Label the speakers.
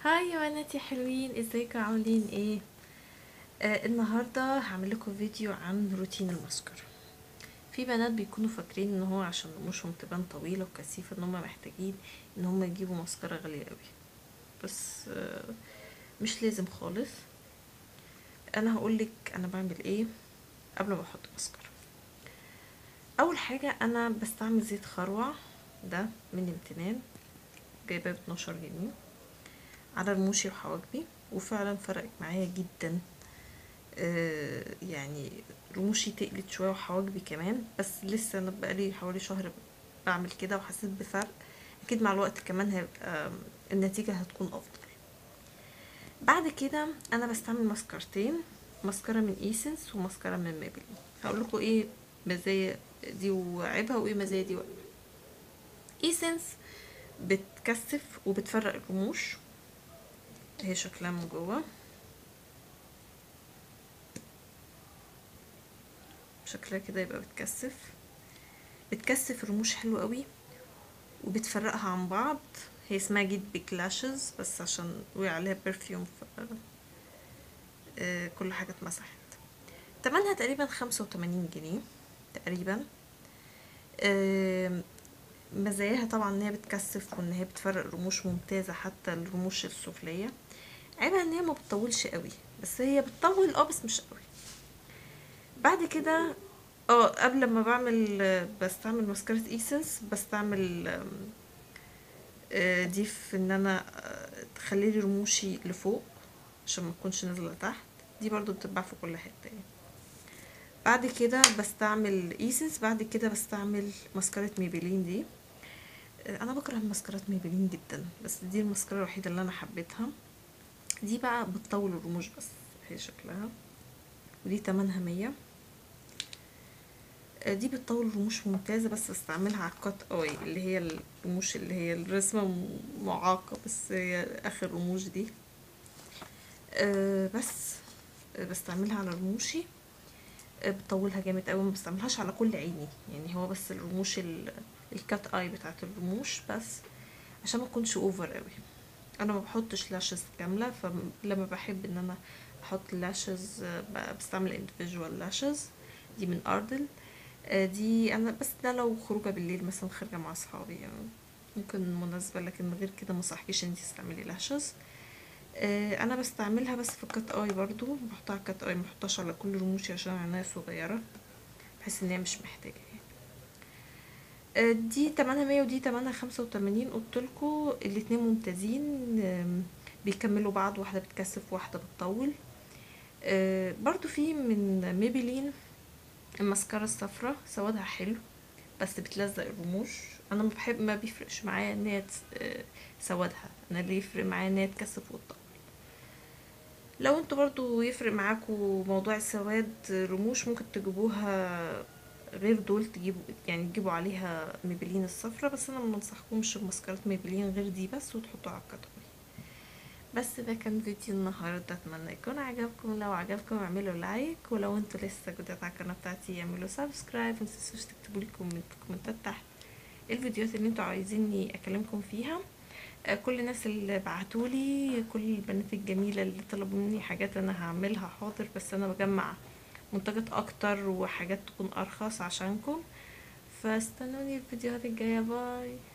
Speaker 1: هاي يا بناتي حلوين، ازيكم عاملين ايه؟ النهارده هعمل لكم فيديو عن روتين الماسكارا. في بنات بيكونوا فاكرين ان هو عشان رموشهم تبان طويله وكثيفه ان هم محتاجين ان هم يجيبوا ماسكارا غاليه قوي، بس مش لازم خالص. انا هقولك انا بعمل ايه قبل ما احط ماسكارا. اول حاجه انا بستعمل زيت خروع، ده من امتنان، جايباه ب12 جنيه على رموشي وحواجبي، وفعلا فرقت معايا جدا. يعني رموشي تقلت شويه وحواجبي كمان، بس لسه انا بقالي حوالي شهر بعمل كده وحسيت بفرق. اكيد مع الوقت كمان هيبقى النتيجه هتكون افضل. بعد كده انا بستعمل ماسكارتين، ماسكارا من ايسنس وماسكارا من ميبلين. هقول لكم ايه مزايا دي وعيبها وايه مزايا دي وعيبها. ايسنس بتكثف وبتفرق الرموش، هي شكلها من جوه شكلها كده يبقى بتكثف الرموش حلو قوي وبتفرقها عن بعض. هي اسمها جيت بيك لاشز، بس عشان وقع عليها برفيوم كل حاجة اتمسحت. تمنها تقريبا 85 جنيه تقريبا. مزاياها طبعا ان هي بتكثف وان هي بتفرق رموش ممتازة حتى الرموش السفلية. عيبها ان هي ما بتطولش قوي، بس هي بتطول بس مش قوي. بعد كده قبل ما بستعمل ماسكارة ايسنس، بستعمل دي في ان انا تخلي لي رموشي لفوق عشان ما تكونش نازله تحت. دي برضو بتتباع في كل حته يعني. بعد كده بستعمل ايسنس، بعد كده بستعمل ماسكارة ميبلين دي. انا بكره ماسكارات ميبلين جدا، بس دي الماسكارة الوحيده اللي انا حبيتها. دي بقى بتطول الرموش بس، هي شكلها، ودي تمنها 100. دي بتطول الرموش ممتازة، بس بستعملها على الكات اوي اللي هي الرموش اللي هي الرسمة معاقة، بس هي اخر رموش دي. بس بستعملها على رموشي. بطولها جامد قوي، ما بستعملهاش على كل عيني يعني، هو بس الرموش الكات اي بتاعت الرموش بس، عشان ما تكونش اوفر قوي. انا ما بحطش لاشز كامله، فلما بحب ان انا احط لاشز بستعمل individual لاشز. دي من اردل. دي انا بس ده لو خروجه بالليل مثلا، خارجه مع اصحابي يعني ممكن مناسبه، لكن غير كده ما صحكيش انتي تستعملي لاشز. انا بستعملها بس في الكات اي، برضو بحطها على الكات اي، ما بحطهاش على كل رموشي عشان عينيا صغيره، بحس ان هي مش محتاجه يعني. دي تمنها 100 ودي تمنها 85. قلتلكوا الاتنين ممتازين. بيكملوا بعض، واحده بتكثف واحده بتطول. برضو في من ميبلين الماسكارا الصفرا، سوادها حلو بس بتلزق الرموش. انا ما بيفرقش معايا ان هي سوادها، انا اللي يفرق معايا ان هي تكثف وتطول. لو انتوا برضو يفرق معاكوا موضوع السواد رموش، ممكن تجيبوها غير دول، تجيبوا عليها ميبلين الصفرة، بس انا ما انصحكمش بماسكارات ميبلين غير دي بس، وتحطوا على الكتف. بس ده كان فيديو النهاردة، اتمنى يكون عجبكم. لو عجبكم اعملوا لايك، ولو انتوا لسه جداد على القناة بتاعتي اعملوا سبسكرايب، متنسوش تكتبوا لي كومنتات تحت الفيديوهات اللي انتوا عايزيني اكلمكم فيها. كل الناس اللي بعتولي، كل البنات الجميلة اللي طلبوا مني حاجات انا هعملها حاضر، بس انا بجمع منتجات اكتر وحاجات تكون ارخص عشانكم. فاستنوني الفيديوهات الجاية. باي.